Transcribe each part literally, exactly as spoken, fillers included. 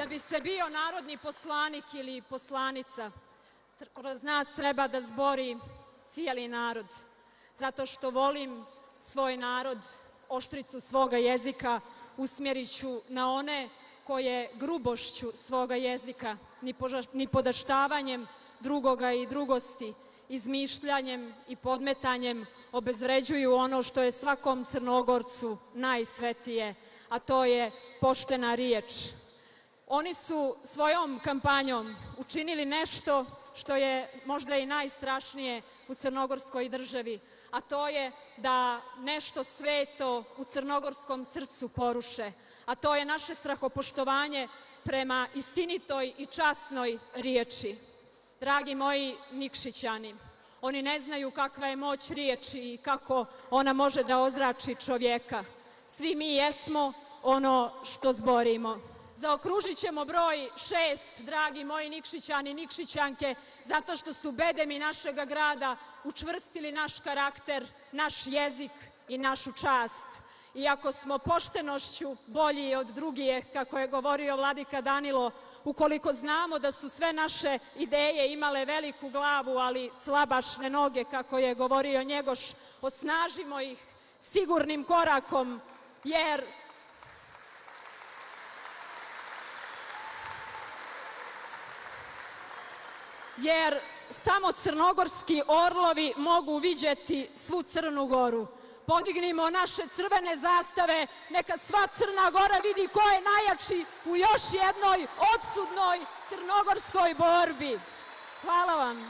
Da bi se bio narodni poslanik ili poslanica, kroz nas treba da zbori cijeli narod. Zato što volim svoj narod, oštricu svoga jezika usmjerit ću na one koje grubošću svoga jezika, nipodaštavanjem drugoga i drugosti, izmišljanjem i podmetanjem obezvređuju ono što je svakom Crnogorcu najsvetije, a to je poštena riječ. Oni su svojom kampanjom učinili nešto što je možda i najstrašnije u crnogorskoj državi, a to je da nešto sveto u crnogorskom srcu poruše, a to je naše strahopoštovanje prema istinitoj i časnoj riječi. Dragi moji Nikšićani, oni ne znaju kakva je moć riječi i kako ona može da ozrači čovjeka. Svi mi jesmo ono što zborimo. Zaokružit ćemo broj šest, dragi moji Nikšićani i Nikšićanke, zato što su bedemi našega grada učvrstili naš karakter, naš jezik i našu čast. Iako smo poštenošću bolji od drugih, kako je govorio vladika Danilo, ukoliko znamo da su sve naše ideje imale veliku glavu, ali slabašne noge, kako je govorio Njegoš, osnažimo ih sigurnim korakom, jer jer samo crnogorski orlovi mogu viđeti svu Crnu Goru. Podignimo naše crvene zastave, neka sva Crna Gora vidi ko je najjači u još jednoj odsudnoj crnogorskoj borbi. Hvala vam.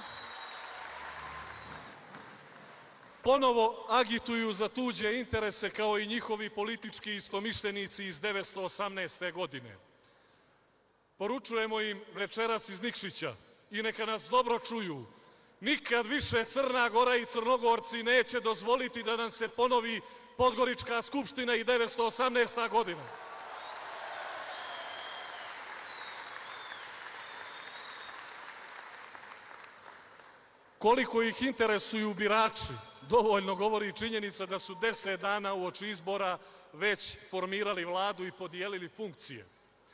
Ponovo agituju za tuđe interese kao i njihovi politički istomišljenici iz devetsto osamnaeste. godine. Poručujemo im večeras iz Nikšića i neka nas dobro čuju. Nikad više Crna Gora i Crnogorci neće dozvoliti da nam se ponovi Podgorička skupština i devetsto osamnaesta. godina. Koliko ih interesuju birači, dovoljno govori činjenica da su deset dana uoči izbora već formirali vladu i podijelili funkcije.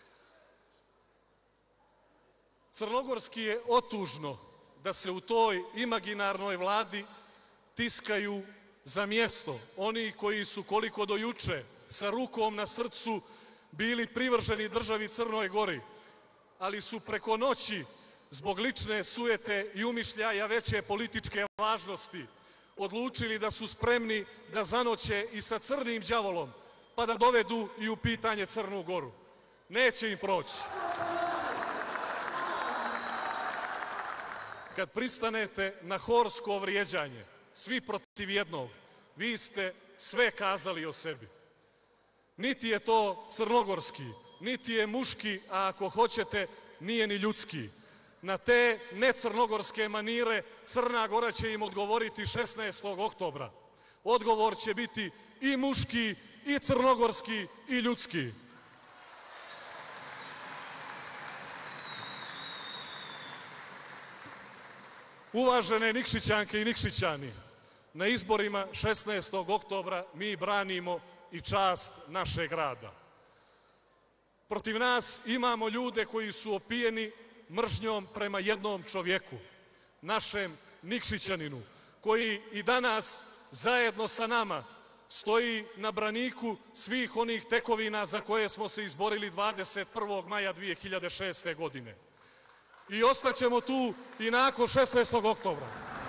Crnogorski je otužno da se u toj imaginarnoj vladi tiskaju za mjesto oni koji su koliko do juče sa rukom na srcu bili privrženi državi Crnoj Gori, ali su preko noći zbog lične sujete i umišljaja veće političke važnosti odlučili da su spremni da zanoće i sa crnim đavolom pa da dovedu i u pitanje Crnu Goru. Neće im proći. Kad pristanete na horsko vrijeđanje, svi protiv jednog, vi ste sve kazali o sebi. Niti je to crnogorski, niti je muški, a ako hoćete, nije ni ljudski. Na te necrnogorske manire Crna Gora će im odgovoriti šesnaestog oktobra. Odgovor će biti i muški, i crnogorski, i ljudski. Uvažene Nikšićanke i Nikšićani, na izborima šesnaestog oktobra mi branimo i čast našeg grada. Protiv nas imamo ljude koji su opijeni mržnjom prema jednom čovjeku, našem Nikšićaninu, koji i danas zajedno sa nama stoji na braniku svih onih tekovina za koje smo se izborili dvadeset prvog maja dvije hiljade šeste. godine. I ostaćemo tu i nakon šesnaestog oktobra.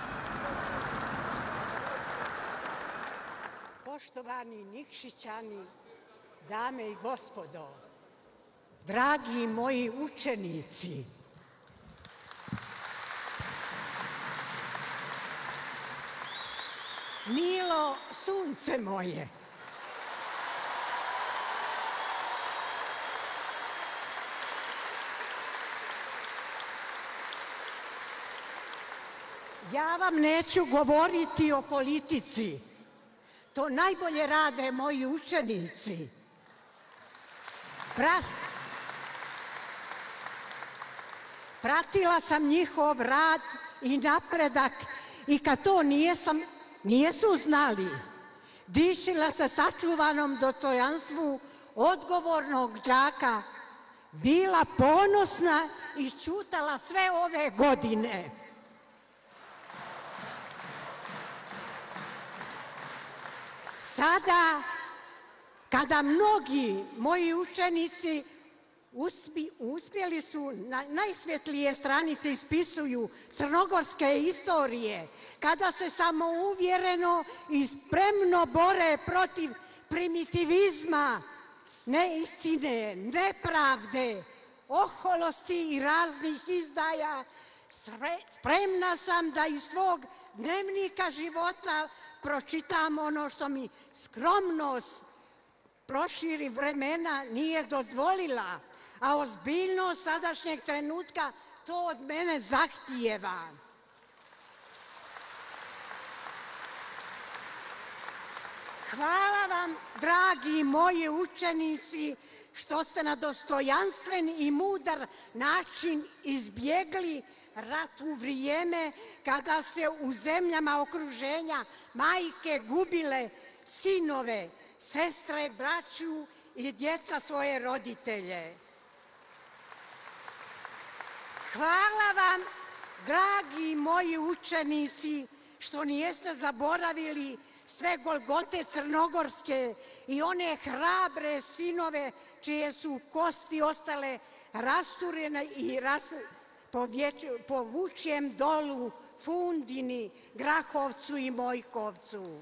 Poštovani Nikšićani, dame i gospodo, dragi moji učenici, milo sunce moje, ja vam neću govoriti o politici. To najbolje rade moji učenici. Pra... Pratila sam njihov rad i napredak i kad to nijesam, nijesu znali, dičila se sačuvanom dostojanstvu odgovornog đaka bila ponosna i ćutala sve ove godine. Sada, kada mnogi moji učenici uspjeli su na najsvjetlije stranice ispisuju crnogorske istorije, kada se samouvjereno i spremno bore protiv primitivizma, neistine, nepravde, oholosti i raznih izdaja, spremna sam da iz svog dnevnika života pročitam ono što mi skromnost proširi vremena nije dozvolila, a ozbiljnost sadašnjeg trenutka to od mene zahtijeva. Hvala vam, dragi moji učenici, što ste na dostojanstven i mudar način izbjegli rat u vrijeme kada se u zemljama okruženja majke gubile sinove, sestre, braću i djeca svoje roditelje. Hvala vam, dragi moji učenici, što nijeste zaboravili sve golgote crnogorske i one hrabre sinove čije su kosti ostale rasturene i po Vučjem dolu, Fundini, Grahovcu i Mojkovcu.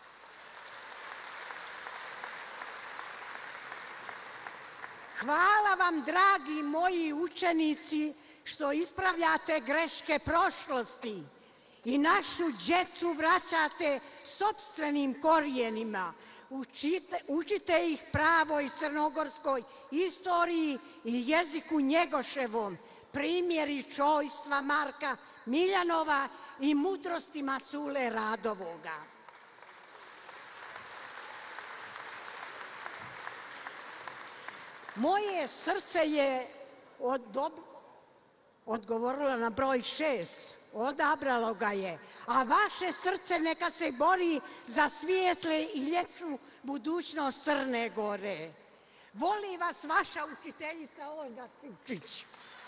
Hvala vam, dragi moji učenici, što ispravljate greške prošlosti i našu djecu vraćate sopstvenim korijenima. Učite ih pravoj crnogorskoj istoriji i jeziku Njegoševom, primjeri čojstva Marka Miljanova i mudrostima Sule Radovoga. Moje srce je odgovorilo na broj šest, odabralo ga je, a vaše srce neka se bori za svijetle i ljepšu budućnost Crne Gore. Voli vas vaša učiteljica Olga Sivčić.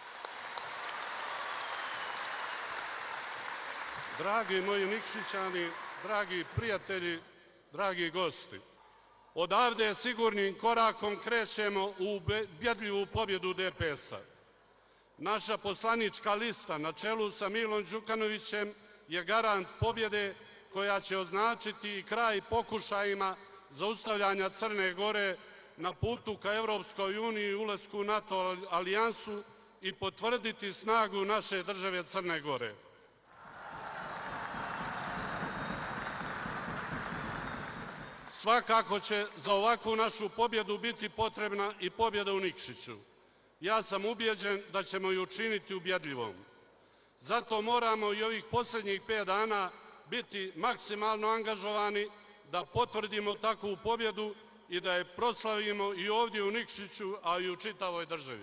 Dragi moji Nikšićani, dragi prijatelji, dragi gosti, odavde sigurnim korakom krećemo u ubjedljivu pobjedu D P S-a. Naša poslanička lista na čelu sa Milom Đukanovićem je garant pobjede koja će označiti i kraj pokušajima zaustavljanja Crne Gore na putu ka Evropskoj uniji i ulasku u NATO alijansu i potvrditi snagu naše države Crne Gore. Svakako će za ovakvu našu pobjedu biti potrebna i pobjeda u Nikšiću. Ja sam ubijeđen da ćemo ju učiniti ubjedljivom. Zato moramo i ovih posljednjih pet dana biti maksimalno angažovani da potvrdimo takvu pobjedu i da je proslavimo i ovdje u Nikšiću, a i u čitavoj državi.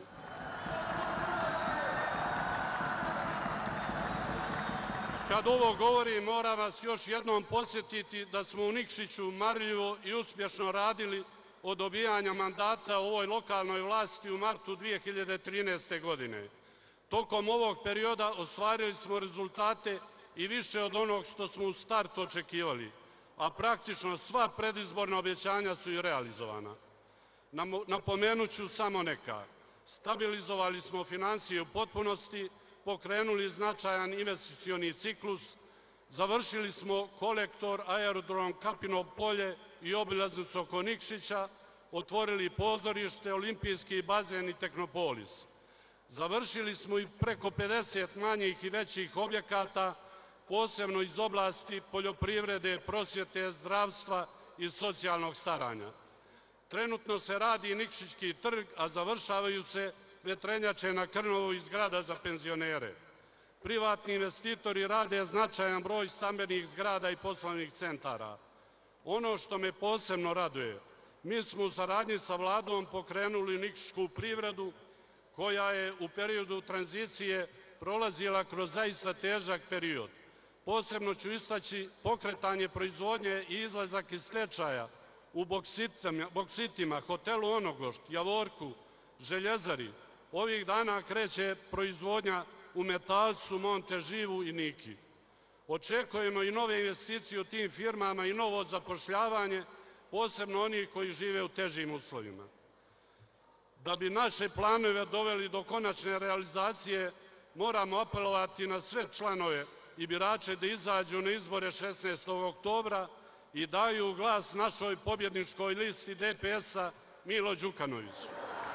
Kad ovo govorim, moram vas još jednom podsjetiti da smo u Nikšiću marljivo i uspješno radili od dobijanja mandata u ovoj lokalnoj vlasti u martu dvije hiljade trinaeste. godine. Tokom ovog perioda ostvarili smo rezultate i više od onog što smo u startu očekivali, a praktično sva predizborna obećanja su i realizovana. Napomenut ću samo neka. Stabilizovali smo finansije u potpunosti, pokrenuli značajan investicioni ciklus, završili smo kolektor aerodrom Kapino polje i obilaznicu oko Nikšića, otvorili pozorište, olimpijski bazen i Tehnopolis. Završili smo i preko pedeset manjih i većih objekata, posebno iz oblasti poljoprivrede, prosvjete, zdravstva i socijalnog staranja. Trenutno se radi Nikšićki trg, a završavaju se vetrenjače na Krnovu i zgrada za penzionere. Privatni investitori rade značajan broj stambenih zgrada i poslovnih centara. Ono što me posebno raduje, mi smo u saradnji sa vladom pokrenuli nikšićku privredu koja je u periodu tranzicije prolazila kroz zaista težak period. Posebno ću istaći pokretanje proizvodnje i izlazak iz stečaja u boksitima, hotelu Onogošt, Javorku, Željezari, Ovih dana kreće proizvodnja u Metalcu, Monteživu i Niki. Očekujemo i nove investicije u tim firmama i novo zapošljavanje, posebno oni koji žive u težim uslovima. Da bi naše planove doveli do konačne realizacije, moramo apelovati na sve članove i birače da izađu na izbore šesnaestog oktobra i daju glas našoj pobjedničkoj listi D P S-a Milo Đukanoviću.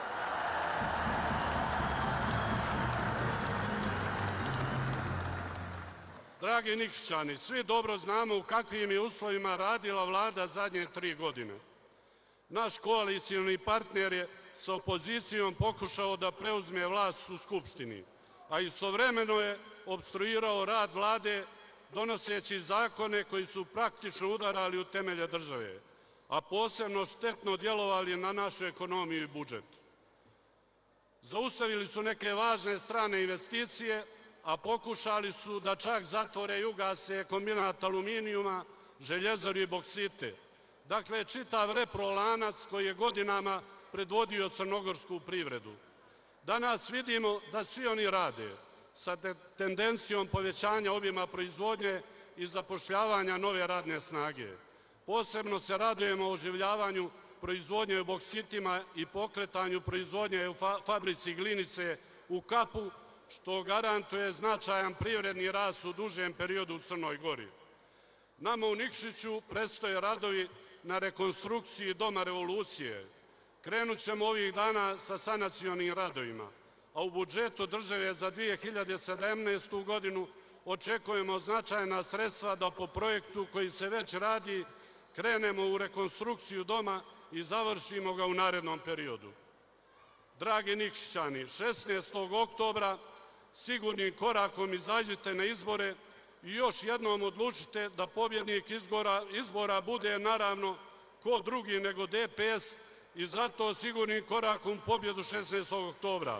Dragi Nikšićani, svi dobro znamo u kakvim je uslovima radila vlada zadnje tri godine. Naš koalicioni partner je sa opozicijom pokušao da preuzme vlast u Skupštini, a istovremeno je opstruirao rad vlade donoseći zakone koji su praktično udarali u temelje države, a posebno štetno djelovali na našu ekonomiju i budžet. Zaustavili su neke važne strane investicije, a pokušali su da čak zatvore i ugase kombinat aluminijuma, željezaru i boksite. Dakle, čitav reprolanac koji je godinama predvodio crnogorsku privredu. Danas vidimo da svi oni rade sa tendencijom povećanja obima proizvodnje i zapošljavanja nove radne snage. Posebno se radujemo oživljavanju proizvodnje u boksitima i pokretanju proizvodnje u fabrici glinice u Kapu, što garantuje značajan privredni rast u dužem periodu u Crnoj Gori. Nama u Nikšiću predstoje radovi na rekonstrukciji Doma revolucije. Krenut ćemo ovih dana sa sanacionim radovima, a u budžetu države za dvije hiljade sedamnaestu. godinu očekujemo značajna sredstva da po projektu koji se već radi krenemo u rekonstrukciju doma i završimo ga u narednom periodu. Dragi Nikšićani, šesnaestog oktobra sigurnim korakom izađite na izbore i još jednom odlučite da pobjednik izbora bude naravno ko drugi nego D P S i zato sigurnim korakom pobjedu šesnaestog oktobra.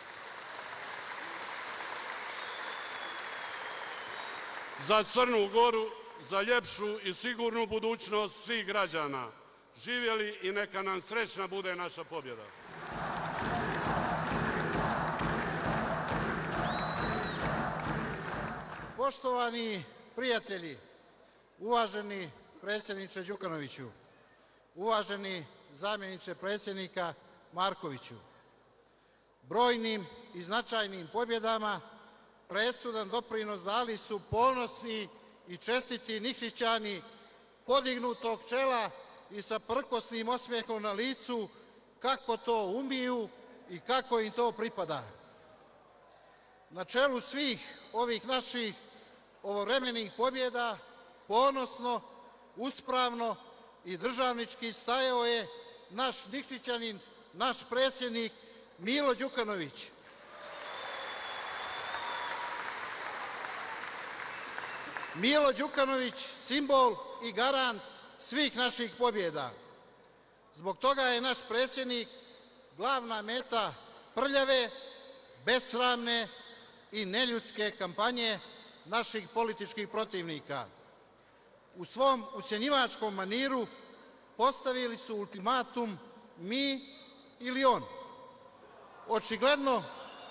Za Crnu Goru, za ljepšu i sigurnu budućnost svih građana. Živjeli i neka nam srećna bude naša pobjeda. Poštovani prijatelji, uvaženi predsjedniče Đukanoviću, uvaženi zamjeniče predsjednika Markoviću, brojnim i značajnim pobjedama presudan doprinos dali su ponosni i čestiti Nikšićani podignutog čela i sa prkosnim osmijehom na licu kako to umiju i kako im to pripada. Na čelu svih ovih naših ovovremenih pobjeda ponosno, uspravno i državnički stajao je naš Nikšićanin, naš predsjednik Milo Đukanović. Milo Đukanović, simbol i garant svih naših pobjeda. Zbog toga je naš predsjednik glavna meta prljave, besramne i neljudske kampanje naših političkih protivnika. U svom ucjenjivačkom maniru postavili su ultimatum mi ili on. Očigledno,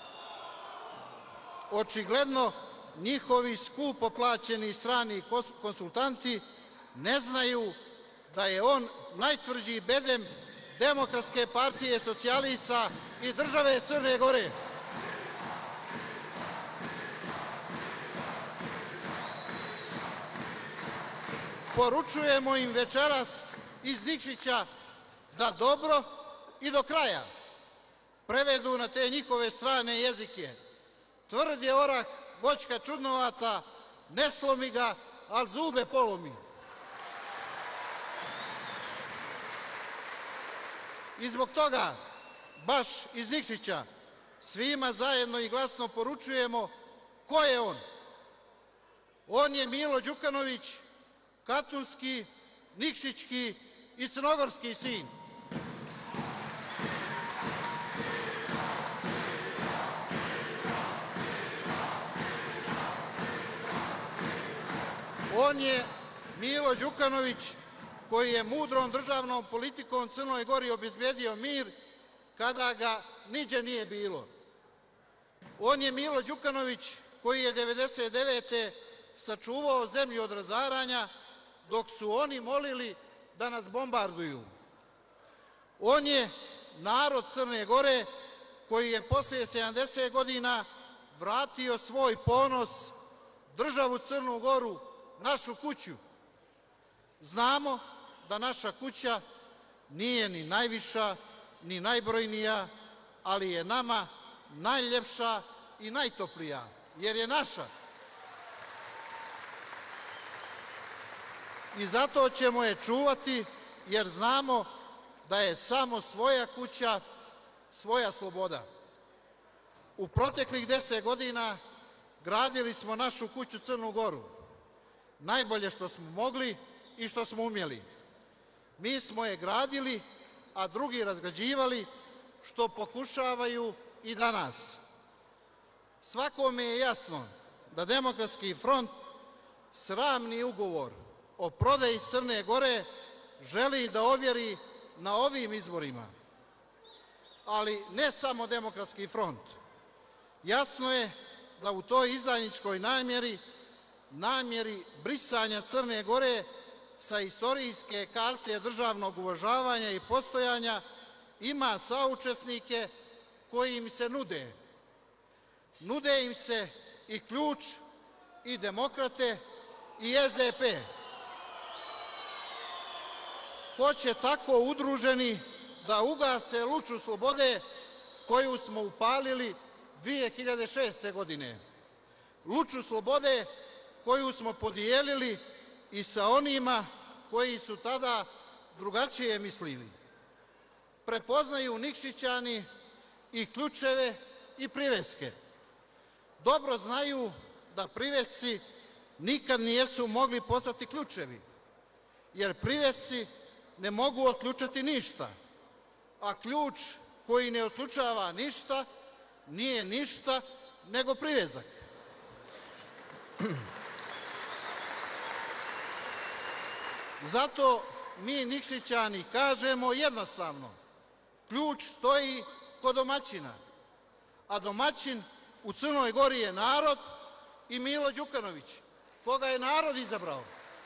očigledno njihovi skupo plaćeni strani konsultanti ne znaju da je on najtvrđi bedem Demokratske partije socijalista i države Crne Gore. Poručujemo im večeras iz Nikšića da dobro i do kraja prevedu na te njihove strane jezike. Tvrd je orah, voćka čudnovata, ne slomi ga, ali zube polomi. I zbog toga, baš iz Nikšića, svima zajedno i glasno poručujemo ko je on. On je Milo Đukanović, katunski, nikšićki i crnogorski sin. On je Milo Đukanović koji je mudrom državnom politikom Crnoj Gori obezbedio mir kada ga niđe nije bilo. On je Milo Đukanović koji je devedeset devete sačuvao zemlju od razaranja dok su oni molili da nas bombarduju. On je narod Crne Gore koji je poslije sedamdeset godina vratio svoj ponos, državu Crnu Goru, našu kuću. Znamo da naša kuća nije ni najviša, ni najbrojnija, ali je nama najljepša i najtoplija, jer je naša. I zato ćemo je čuvati, jer znamo da je samo svoja kuća, svoja sloboda. U proteklih deset godina gradili smo našu kuću Crnu Goru. Najbolje što smo mogli i što smo umjeli. Mi smo je gradili, a drugi razgrađivali, što pokušavaju i danas. Svakome je jasno da Demokratski front sramni ugovor o prodaji Crne Gore želi da ovjeri na ovim izborima. Ali ne samo Demokratski front. Jasno je da u toj izdajničkoj namjeri, namjeri brisanja Crne Gore sa istorijske karte državnog uvažavanja i postojanja ima saučesnike koji im se nude. Nude im se i Ključ, i Demokrate, i S D P. Hoće tako udruženi da ugase luču slobode koju smo upalili dve hiljade šeste. godine. Luču slobode koju smo podijelili i sa onima koji su tada drugačije mislili. Prepoznaju Nikšićani i ključeve i priveske. Dobro znaju da privesci nikad nijesu mogli postati ključevi, jer privesci ne mogu otključati ništa, a ključ koji ne otključava ništa nije ništa nego privezak. Zato mi Nikšićani kažemo jednostavno, ključ stoji kod domaćina, a domaćin u Crnoj Gori je narod i Milo Đukanović, koga je narod izabrao.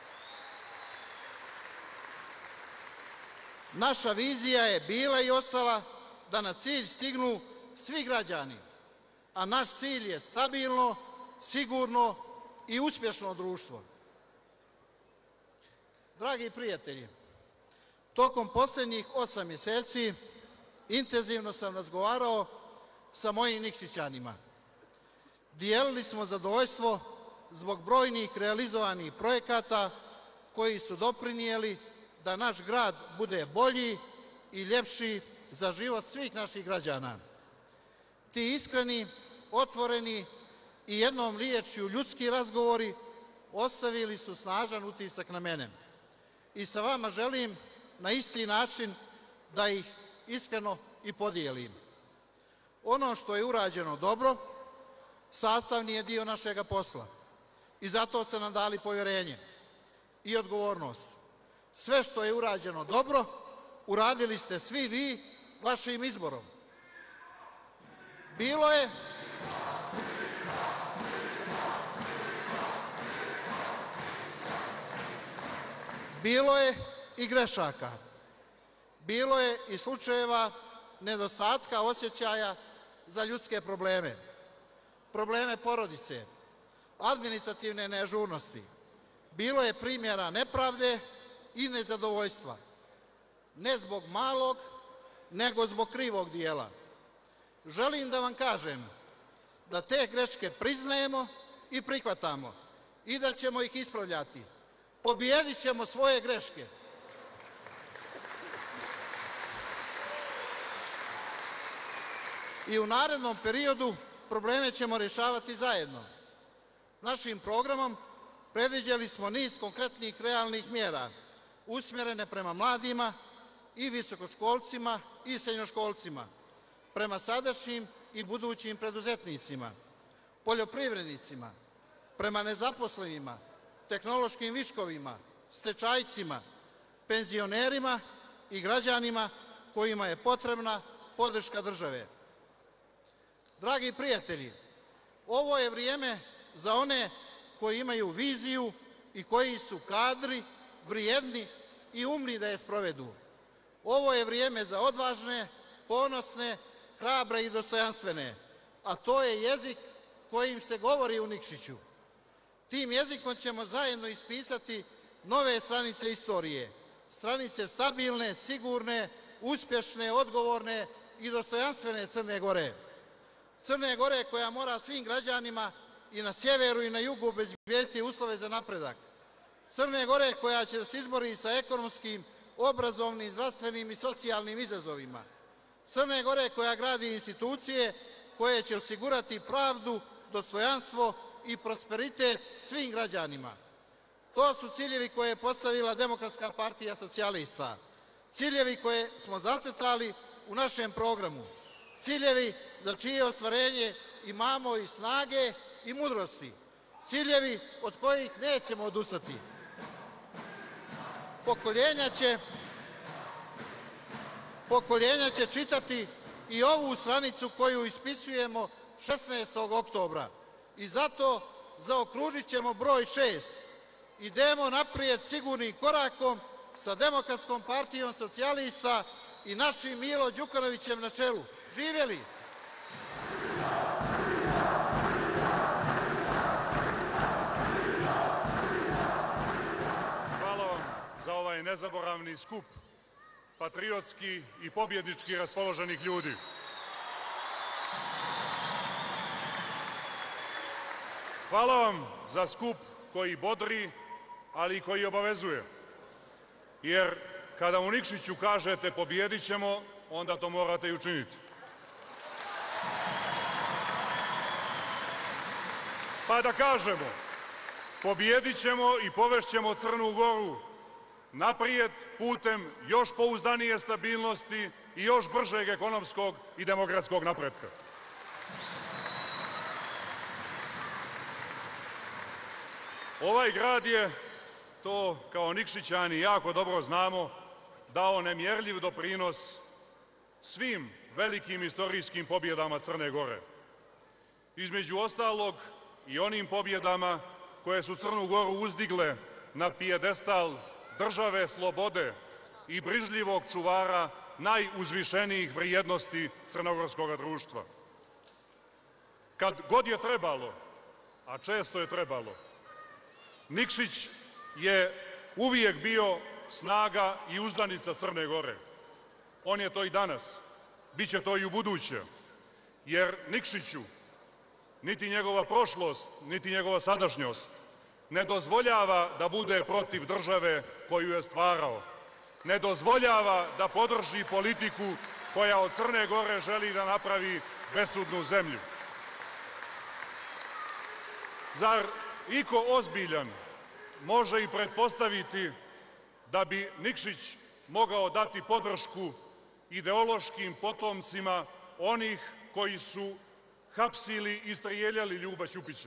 Naša vizija je bila i ostala da na cilj stignu svi građani, a naš cilj je stabilno, sigurno i uspješno društvo. Dragi prijatelji, tokom posljednjih osam mjeseci intenzivno sam razgovarao sa mojim Nikšićanima. Dijelili smo zadovoljstvo zbog brojnih realizovanih projekata koji su doprinijeli da naš grad bude bolji i ljepši za život svih naših građana. Ti iskreni, otvoreni i jednom riječju ljudski razgovori ostavili su snažan utisak na mene. I sa vama želim na isti način da ih iskreno i podijelim. Ono što je urađeno dobro, sastavni je dio našega posla i zato ste nam dali povjerenje i odgovornost. Sve što je urađeno dobro, uradili ste svi vi vašim izborom. Bilo je Bilo je i grešaka. Bilo je i slučajeva nedostatka osjećaja za ljudske probleme. Probleme porodice, administrativne neažurnosti. Bilo je primjera nepravde i nezadovoljstva. Ne zbog malog, nego zbog krivog dijela. Želim da vam kažem da te greške priznajemo i prihvatamo i da ćemo ih ispravljati. Pobijedit ćemo svoje greške. I u narednom periodu probleme ćemo rješavati zajedno. Našim programom predviđali smo niz konkretnih realnih mjera usmjerene prema mladima i visokoškolcima i srednjoškolcima, prema sadašnjim i budućim preduzetnicima, poljoprivrednicima, prema nezaposlenima, tehnološkim viškovima, stečajcima, penzionerima i građanima kojima je potrebna podrška države. Dragi prijatelji, ovo je vrijeme za one koji imaju viziju i koji su kadri, vrijedni i umni da je sprovedu. Ovo je vrijeme za odvažne, ponosne, hrabre i dostojanstvene, a to je jezik kojim se govori u Nikšiću. Tim jezikom ćemo zajedno ispisati nove stranice istorije, stranice stabilne, sigurne, uspješne, odgovorne i dostojanstvene Crne Gore. Crne Gore koja mora svim građanima i na sjeveru i na jugu obezbijediti uslove za napredak. Crne Gore koja će da se izbori sa ekonomskim, obrazovnim, zdravstvenim i socijalnim izazovima. Crne Gore koja gradi institucije koje će osigurati pravdu, dostojanstvo i prosperitet svim građanima. To su ciljevi koje je postavila Demokratska partija socijalista. Ciljevi koje smo zacrtali u našem programu. Ciljevi za čije ostvarenje imamo i snage i mudrosti. Ciljevi od kojih nećemo odustati. Pokoljenja će, pokoljenja će čitati i ovu stranicu koju ispisujemo šesnaestog oktobra. I zato zaokružit ćemo broj šest. Idemo naprijed sigurnim korakom sa Demokratskom partijom socijalista i našim Milo Đukanovićem na čelu. Živjeli! Hvala vam za ovaj nezaboravni skup patriotski i pobjednički raspoloženih ljudi. Hvala vam za skup koji bodri, ali i koji obavezuje. Jer kada u Nikšiću kažete pobijedit ćemo, onda to morate i učiniti. Pa da kažemo, pobijedit ćemo i povešćemo Crnu Goru naprijed putem još pouzdanije stabilnosti i još bržeg ekonomskog i demokratskog napretka. Ovaj grad je, to kao Nikšićani jako dobro znamo, dao nemjerljiv doprinos svim velikim istorijskim pobjedama Crne Gore. Između ostalog i onim pobjedama koje su Crnu Goru uzdigle na pijedestal države slobode i brižljivog čuvara najuzvišenijih vrijednosti crnogorskog društva. Kad god je trebalo, a često je trebalo, Nikšić je uvijek bio snaga i uzdanica Crne Gore. On je to i danas, bit će to i u buduće, jer Nikšiću niti njegova prošlost, niti njegova sadašnjost ne dozvoljava da bude protiv države koju je stvarao. Ne dozvoljava da podrži politiku koja od Crne Gore želi da napravi besudnu zemlju. Zar iko ozbiljan može i pretpostaviti da bi Nikšić mogao dati podršku ideološkim potomcima onih koji su hapsili i strijeljali Ljuba Ćupića?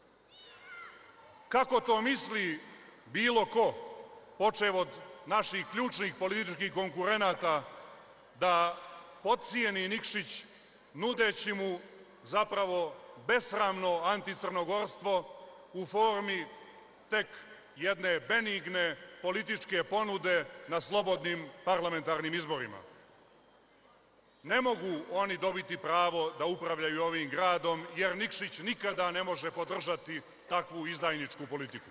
Kako to misli bilo ko, počev od naših ključnih političkih konkurenata, da potcijeni Nikšić nudeći mu zapravo besramno anticrnogorstvo u formi tek jedne benigne političke ponude na slobodnim parlamentarnim izborima? Ne mogu oni dobiti pravo da upravljaju ovim gradom, jer Nikšić nikada ne može podržati takvu izdajničku politiku.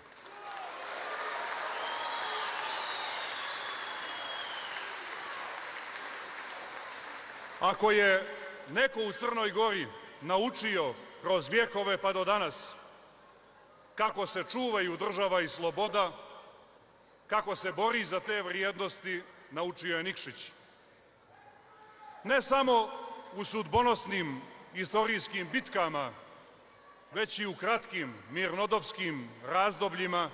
Ako je neko u Crnoj Gori naučio kroz vjekove pa do danas kako se čuvaju država i sloboda, kako se bori za te vrijednosti, naučio je Nikšić. Ne samo u sudbonosnim istorijskim bitkama, već i u kratkim mirnodopskim razdobljima,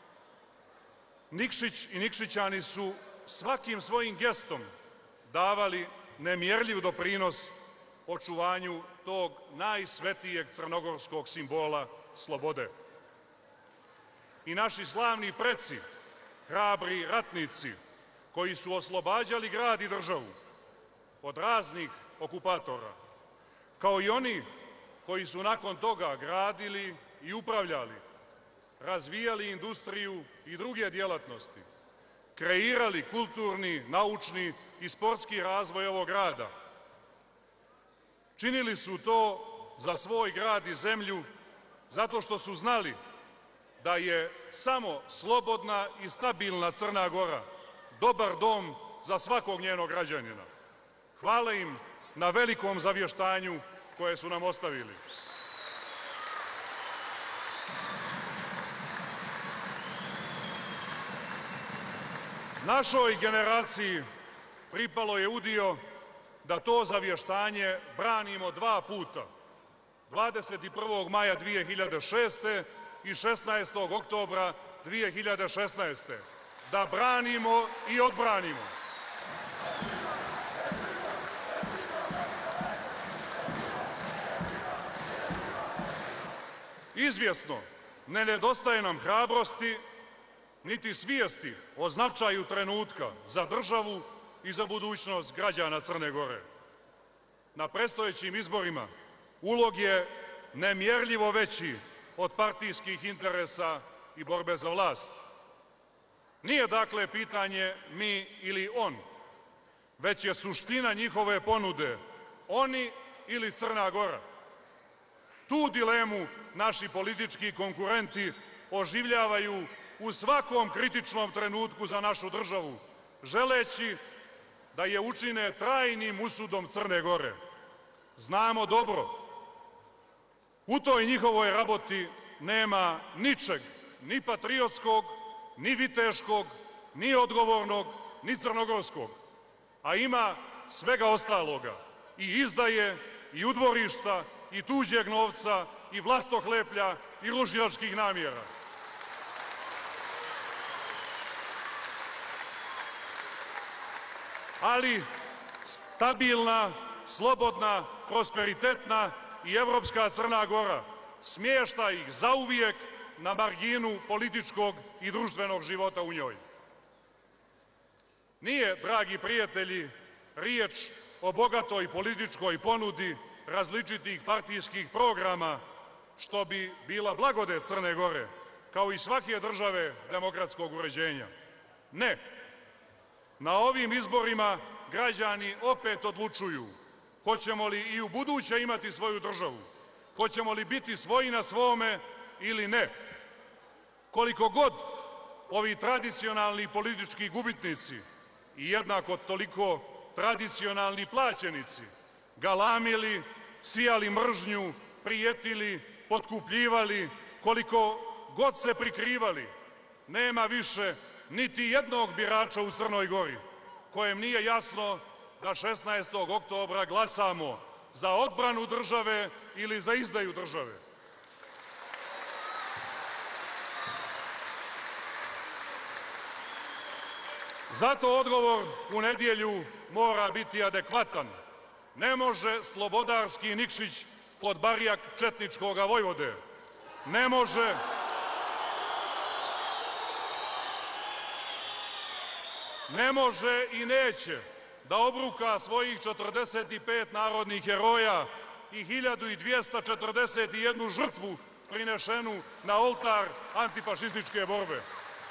Nikšić i Nikšićani su svakim svojim gestom davali nemjerljiv doprinos očuvanju tog najsvetijeg crnogorskog simbola slobode. I naši slavni preci, hrabri ratnici, koji su oslobađali grad i državu od raznih okupatora, kao i oni koji su nakon toga gradili i upravljali, razvijali industriju i druge djelatnosti, kreirali kulturni, naučni i sportski razvoj ovog grada. Činili su to za svoj grad i zemlju zato što su znali da je samo slobodna i stabilna Crna Gora dobar dom za svakog njenog građanina. Hvala im na velikom zavještanju koje su nam ostavili. Našoj generaciji pripalo je udio da to zavještanje branimo dva puta, dvadeset prvog maja dvije hiljade šeste. i šesnaestog oktobra dvije hiljade šesnaeste. Da branimo i odbranimo. Izvjesno, ne nedostaje nam hrabrosti niti svijesti o značaju trenutka za državu i za budućnost građana Crne Gore. Na predstojećim izborima ulog je nemjerljivo veći od partijskih interesa i borbe za vlast. Nije dakle pitanje mi ili on, već je suština njihove ponude oni ili Crna Gora. Tu dilemu naši politički konkurenti oživljavaju u svakom kritičnom trenutku za našu državu, želeći da je učine trajnim usudom Crne Gore. Znamo dobro, u toj njihovoj raboti nema ničeg, ni patriotskog, ni viteškog, ni odgovornog, ni crnogorskog, a ima svega ostaloga, i izdaje, i udvorišta, i tuđeg novca, i vlastohleplja, i rušilačkih namjera. Ali stabilna, slobodna, prosperitetna i evropska Crna Gora smješta ih zauvijek na marginu političkog i društvenog života u njoj. Nije, dragi prijatelji, riječ o bogatoj političkoj ponudi različitih partijskih programa, što bi bila blagodet Crne Gore, kao i svake države demokratskog uređenja. Ne. Na ovim izborima građani opet odlučuju hoćemo li i u buduće imati svoju državu, hoćemo li biti svoji na svome ili ne. Koliko god ovi tradicionalni politički gubitnici i jednako toliko tradicionalni plaćenici galamili, sijali mržnju, prijetili, potkupljivali, koliko god se prikrivali, nema više niti jednog birača u Crnoj Gori kojem nije jasno da šesnaestog oktobra glasamo za odbranu države ili za izdaju države. Zato odgovor u nedjelju mora biti adekvatan. Ne može slobodarski Nikšić pod barjak četničkoga Vojvode. Ne može... Ne može i neće da obruka svojih četrdeset pet narodnih heroja i hiljadu dvjesto četrdeset jednu žrtvu prinešenu na oltar antifašističke borbe.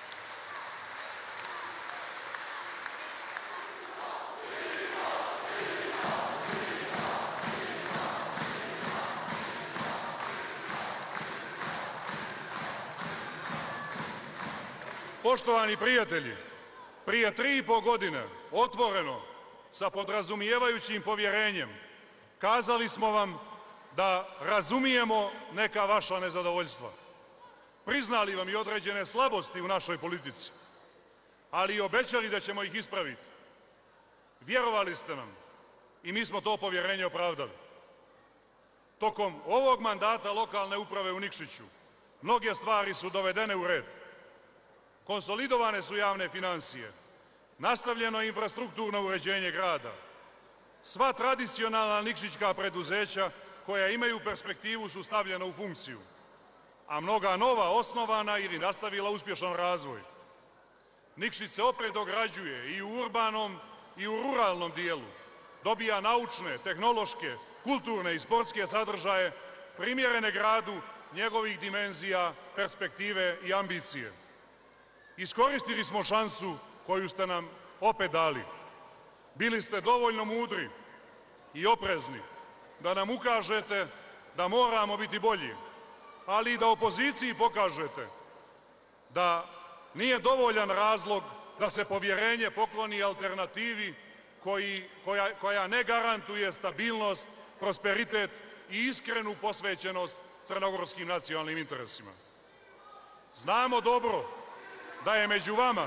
Poštovani prijatelji, prije tri i po godine, otvoreno, sa podrazumijevajućim povjerenjem, kazali smo vam da razumijemo neka vaša nezadovoljstva. Priznali vam i određene slabosti u našoj politici, ali i obećali da ćemo ih ispraviti. Vjerovali ste nam i mi smo to povjerenje opravdali. Tokom ovog mandata lokalne uprave u Nikšiću mnoge stvari su dovedene u red. Konsolidovane su javne financije, nastavljeno je infrastrukturno uređenje grada. Sva tradicionalna nikšićka preduzeća koja imaju perspektivu su stavljena u funkciju, a mnoga nova osnovana ili nastavila uspješan razvoj. Nikšić se opet dograđuje i u urbanom i u ruralnom dijelu. dobija naučne, tehnološke, kulturne i sportske sadržaje primjerene gradu njegovih dimenzija, perspektive i ambicije. Iskoristili smo šansu koju ste nam opet dali. Bili ste dovoljno mudri i oprezni da nam ukažete da moramo biti bolji, ali i da opoziciji pokažete da nije dovoljan razlog da se povjerenje pokloni alternativi koji, koja, koja ne garantuje stabilnost, prosperitet i iskrenu posvećenost crnogorskim nacionalnim interesima. Znamo dobro da je među vama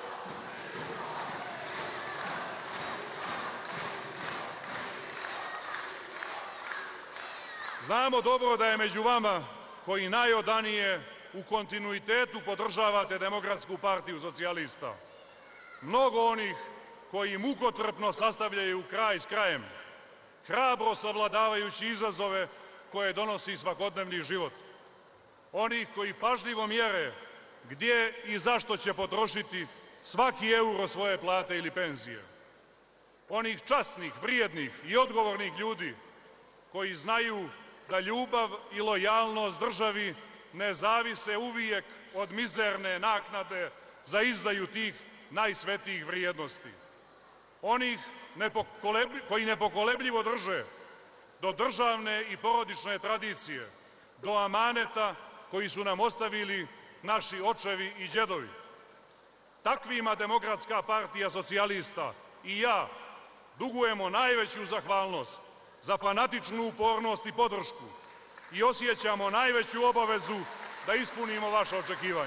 Znamo dobro da je među vama koji najodanije u kontinuitetu podržavate Demokratsku partiju socijalista. Mnogo onih koji mukotrpno sastavljaju kraj s krajem, hrabro savladavajući izazove koje donosi svakodnevni život. Onih koji pažljivo mjere gdje i zašto će potrošiti svaki euro svoje plate ili penzije. Onih časnih, vrijednih i odgovornih ljudi koji znaju da ljubav i lojalnost državi ne zavise uvijek od mizerne naknade za izdaju tih najsvetijih vrijednosti. Onih koji nepokolebljivo drže do državne i porodične tradicije, do amaneta koji su nam ostavili naši očevi i djedovi. Takvima Demokratska partija socijalista i ja dugujemo najveću zahvalnost za fanatičnu upornost i podršku i osjećamo najveću obavezu da ispunimo vaše očekivanje.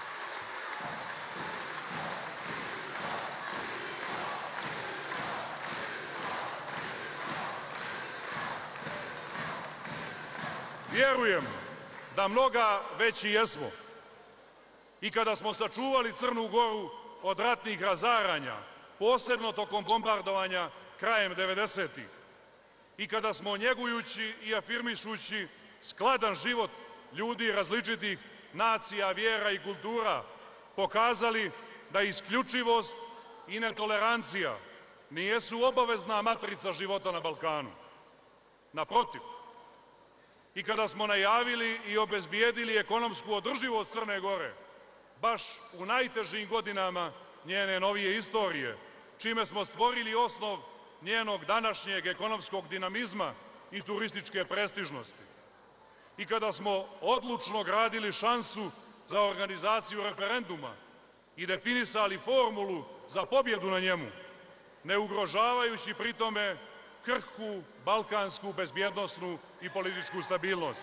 Vjerujem da mnoga već i jesmo. I kada smo sačuvali Crnu Goru od ratnih razaranja, posebno tokom bombardovanja krajem devedesetih, i kada smo njegujući i afirmišući skladan život ljudi različitih nacija, vjera i kultura, pokazali da isključivost i netolerancija nijesu obavezna matrica života na Balkanu. Naprotiv, i kada smo najavili i obezbijedili ekonomsku održivost Crne Gore, baš u najtežim godinama njene novije istorije, čime smo stvorili osnov njenog današnjeg ekonomskog dinamizma i turističke prestižnosti. I kada smo odlučno gradili šansu za organizaciju referenduma i definisali formulu za pobjedu na njemu, ne ugrožavajući pritome krhku, balkansku, bezbjednosnu i političku stabilnost.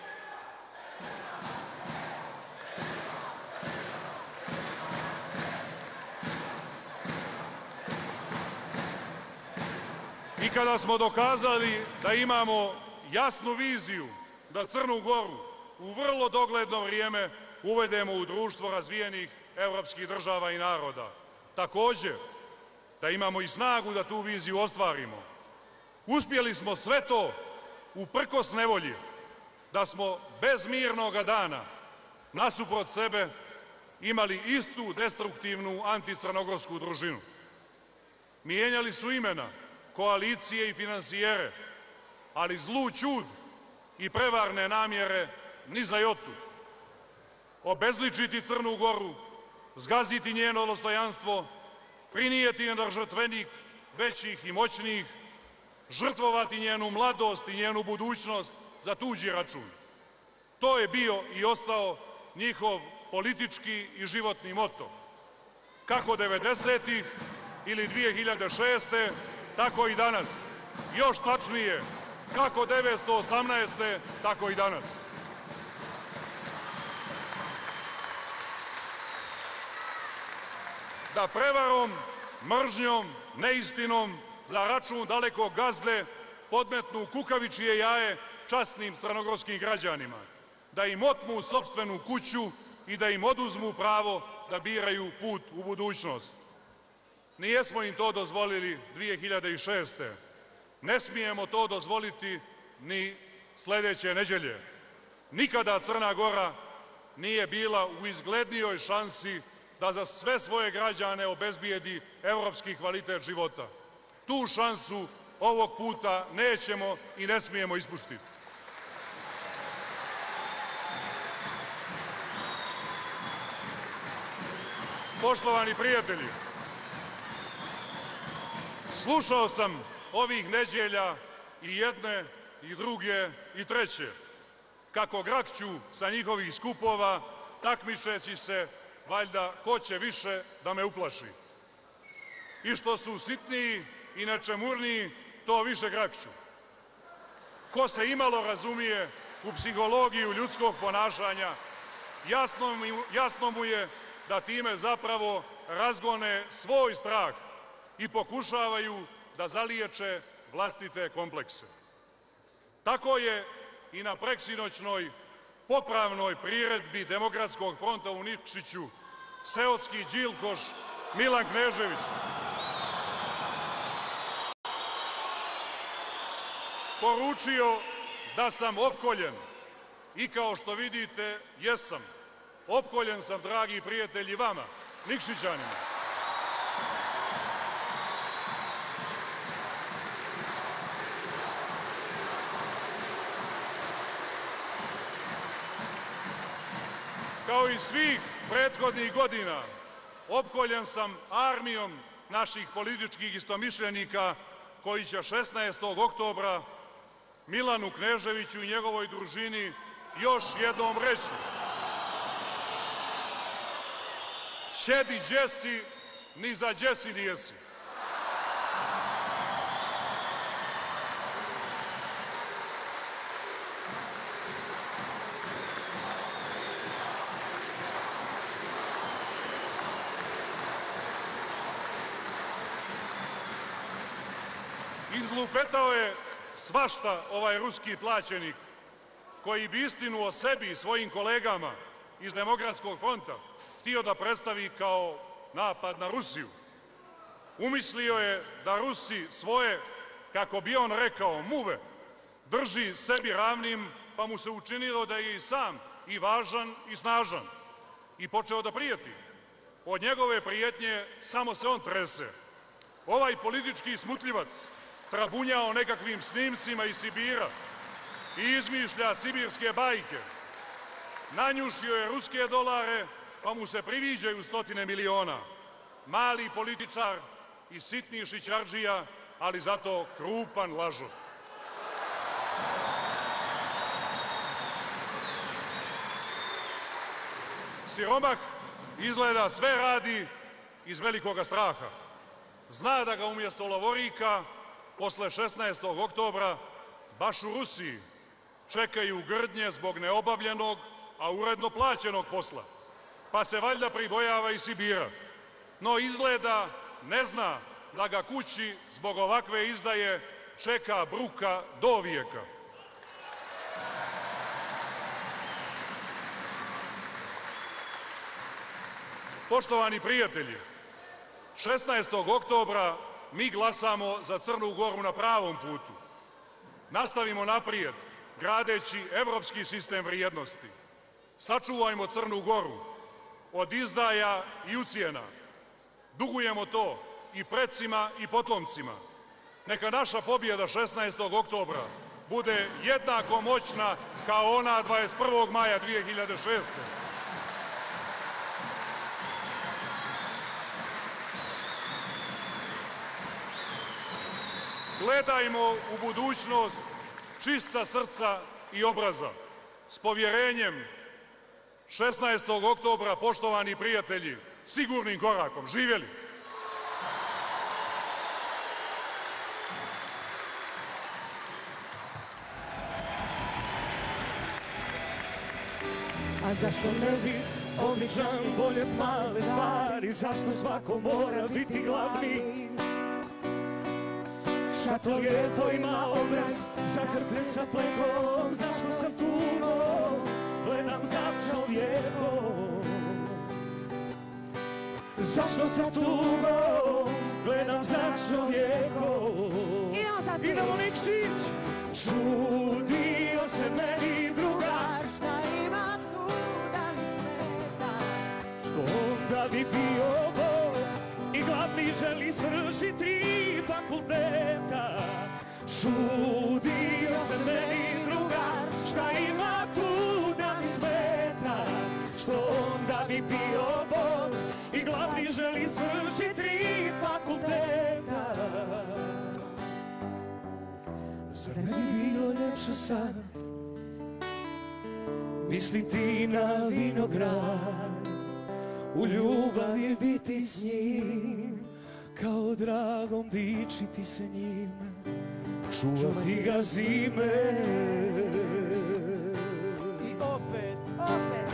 I kada smo dokazali da imamo jasnu viziju da Crnu Goru u vrlo dogledno vrijeme uvedemo u društvo razvijenih evropskih država i naroda. Također, da imamo i snagu da tu viziju ostvarimo. Uspjeli smo sve to uprkos nevolji, da smo bez mirnoga dana nasuprot sebe imali istu destruktivnu anticrnogorsku družinu. Mijenjali su imena, koalicije i finansijere, ali zlu ćud i prevarne namjere ni za jotu. Obezličiti Crnu Goru, zgaziti njeno dostojanstvo, prinijeti na žrtvenik većih i moćnijih, žrtvovati njenu mladost i njenu budućnost za tuđi račun. To je bio i ostao njihov politički i životni moto. Kako devedesetih ili dvije hiljade šeste. tako i danas. Još tačnije, kako devetsto osamnaeste. tako i danas. Da prevarom, mržnjom, neistinom za račun dalekog gazde podmetnu kukavičije jaje časnim crnogorskim građanima, da im otmu sopstvenu kuću i da im oduzmu pravo da biraju put u budućnost. Nijesmo im to dozvolili dvije hiljade šeste. Ne smijemo to dozvoliti ni sljedeće nedjelje. Nikada Crna Gora nije bila u izglednijoj šansi da za sve svoje građane obezbijedi evropski kvalitet života. Tu šansu ovog puta nećemo i ne smijemo ispustiti. Poštovani prijatelji, slušao sam ovih nedjelja i jedne, i druge, i treće, kako grakću sa njihovih skupova, takmičeći se, valjda, ko će više da me uplaši. I što su sitniji i nečemurniji, to više grakću. Ko se imalo razumije u psihologiju ljudskog ponašanja, jasno, mi, jasno mu je da time zapravo razgone svoj strah i pokušavaju da zaliječe vlastite komplekse. Tako je i na preksinoćnoj popravnoj priredbi Demokratskog fronta u Nikšiću seotski đilkoš Milan Knežević poručio da sam opkoljen i kao što vidite jesam. Opkoljen sam, dragi prijatelji, vama, Nikšićanima. Kao i svih prethodnih godina, opkoljen sam armijom naših političkih istomišljenika koji će šesnaestog oktobra Milanu Kneževiću i njegovoj družini još jednom reći: šedi đesi, ni za đesi nijesi. Izlupetao je svašta ovaj ruski plaćenik koji bi istinu o sebi i svojim kolegama iz Demokratskog fronta htio da predstavi kao napad na Rusiju. Umislio je da Rusi svoje, kako bi on rekao, muve drži sebi ravnim, pa mu se učinilo da je i sam i važan i snažan i počeo da prijeti. Od njegove prijetnje samo se on trese. Ovaj politički smutljivac trabunja o nekakvim snimcima iz Sibira i izmišlja sibirske bajke. Nanjušio je ruske dolare, pa mu se priviđaju stotine miliona. Mali političar i sitni šićardžija, ali zato krupan lažov. Siromah izgleda sve radi iz velikoga straha. Zna da ga umjesto lovorika posle šesnaestog oktobra baš u Rusiji čekaju grdnje zbog neobavljenog, a uredno plaćenog posla, pa se valjda pribojava i Sibira. No izgleda ne zna da ga kući zbog ovakve izdaje čeka bruka do vijeka. Poštovani prijatelji, šesnaestog oktobra mi glasamo za Crnu Goru na pravom putu. Nastavimo naprijed, gradeći evropski sistem vrijednosti. Sačuvajmo Crnu Goru od izdaja i ucjena. Dugujemo to i precima i potomcima. Neka naša pobjeda šesnaestog oktobra bude jednako moćna kao ona dvadeset prvog maja dvije hiljade šeste. Gledajmo u budućnost čista srca i obraza, s povjerenjem. šesnaestog oktobra, poštovani prijatelji, sigurnim korakom. Živjeli! A zašto ne bi običan boljet male stvari? Zašto svako mora biti glavni? Šta to lijepo ima obraz, zakrpljen sa plekom? Zašto sam tugom, gledam za čovjekom? Zašto sam tugom, gledam za čovjekom? Idemo Nikšić! Čudio se meni drugar, šta ima tu da mi smeta, što onda bi bio gol i glavni glavi želi svršiti tri fakulteta. Čudio se meni drugar, šta ima tu da mi smeta, što onda bi bio Bog i glavni želi svršiti tri fakulteta. Zar ne bi bilo ljepše sad misliti na vinograd, u ljubavi biti s njim, kao dragom dičiti se njim, čuvati ga zime. I opet, opet.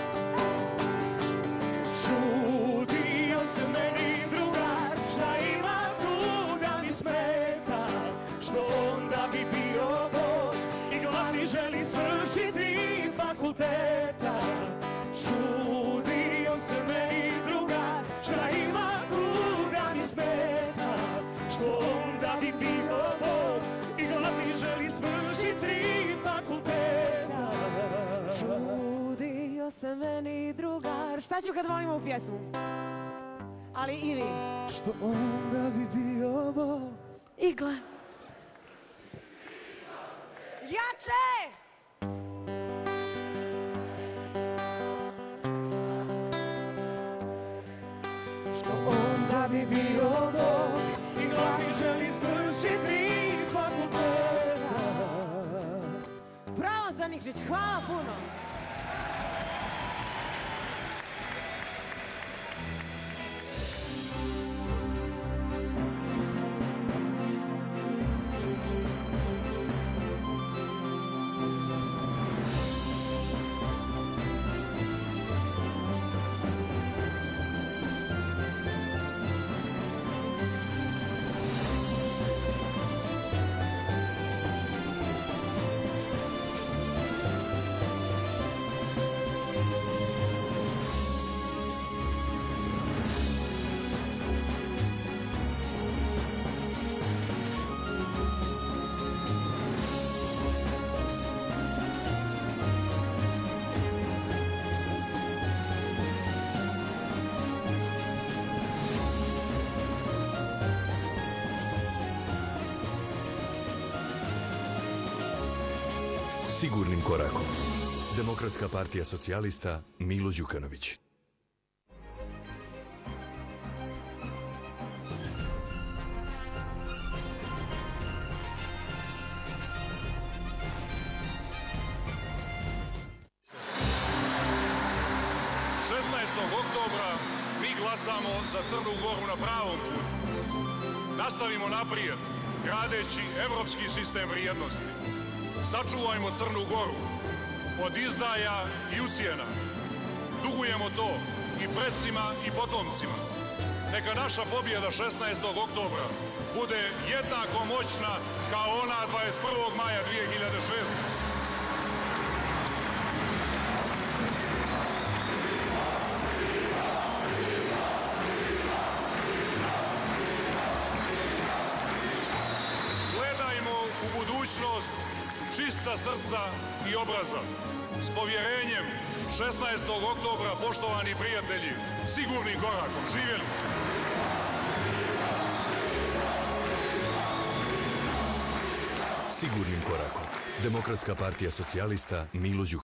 Čudio se meni drugar, šta ima tu da mi smeta, što onda bi bio Bog i glavni želi svršiti tri fakulteta. Čudio se meni drugar, šta ima tu da mi smeta, što onda bi bio Bog i glavni želi svršiti tri fakulteta. Čudio se meni drugar. Šta ću kad volimo u pjesmu? Ali i vi. Što onda bi bio Bog i gle. Jače! onda bi bio Bog i glavni želi svršiti tri fakulteta. Bravo, Zaniklić, hvala puno. Sigurnim korakom. Demokratska partija socijalista Milo Đukanović. šesnaestog oktobra mi glasamo za Crnu Goru na pravom putu. Nastavimo naprijed, gradeći evropski sistem vrijednosti. Sačuvajmo Crnu Goru od izdaja i ucjena. Dugujemo to i predsima i potomcima. Neka naša pobjeda šesnaestog oktobra bude jednako moćna kao ona dvadeset prvog maja dvije hiljade šeste. Gledajmo u budućnost čista srca i obraza. S povjerenjem šesnaestog oktobra, poštovani prijatelji, sigurnim korakom. Živjeli! Sigurnim korakom. Demokratska partija socijalista Milo Đukanović.